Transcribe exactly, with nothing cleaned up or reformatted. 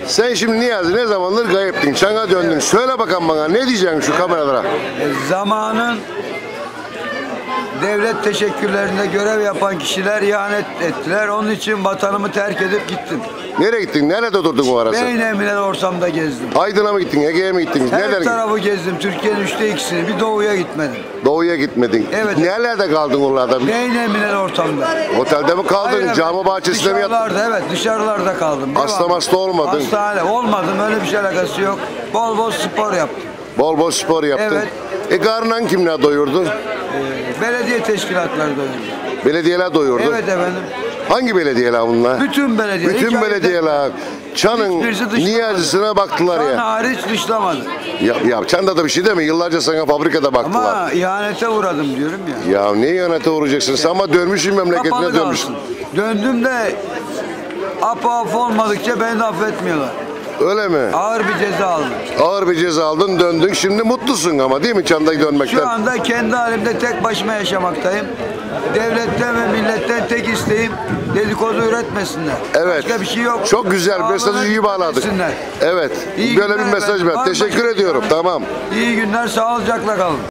Sen şimdi Niyazi ne zamandır kayıptın, çana döndün. Söyle bakalım bana, ne diyeceksin şu kameralara? Zamanın devlet teşekkürlerinde görev yapan kişiler ihanet ettiler. Onun için vatanımı terk edip gittim. Nereye gittin, nerede durdun o arası? Beynemilen ortamda gezdim. Aydın'a mı gittin, Ege'ye mi gittiniz? Her Nereden? tarafı gezdim. Türkiye'nin üçte ikisini. Bir doğuya gitmedim. Doğuya gitmedin. Evet. Nerelerde kaldın oralarda? Beynemilen ortamda. Otelde mi kaldın, Hayır, evet. cami bahçesinde mi yattın? Dışarılarda, evet, dışarılarda kaldım. Hasta Devam. hasta olmadın. Hastane olmadım, öyle bir şey alakası yok. Bol bol spor yaptım. Bol bol spor yaptın. Evet. E karnından kimler doyurdu? Ee, belediye teşkilatları doyurdu. Belediyeler doyurdu. Evet efendim. Hangi belediyeler bunlar? Bütün belediyeler. Bütün hiç belediyeler. Çan'ın Hiçbirisi dışlamadı. Niyazisine baktılar Çan ya. hariç dışlamadı. Ya, ya Çan'da da bir şey değil mi? Yıllarca sana fabrikada baktılar. Ama ihanete uğradım diyorum ya. Ya ne ihanete uğrayacaksın? Sen ama dönmüşsün memleketine Kapalı dönmüşsün. kalsın. Döndüm de apa af olmadıkça beni de affetmiyorlar. Öyle mi? Ağır bir ceza aldım. Ağır bir ceza aldın, döndün. Şimdi mutlusun ama değil mi Çan'da dönmekten? Şu anda kendi halimde tek başıma yaşamaktayım. Devletten ve milletten tek isteğim dedikodu üretmesinler. Evet. Başka bir şey yok. Çok güzel. Ağzına Mesajı iyi bağladık. etsinler. Evet. İyi Böyle günler bir mesaj efendim. ver. Var mı Teşekkür başka- ediyorum. Tamam. İyi günler, sağlıcakla kalın.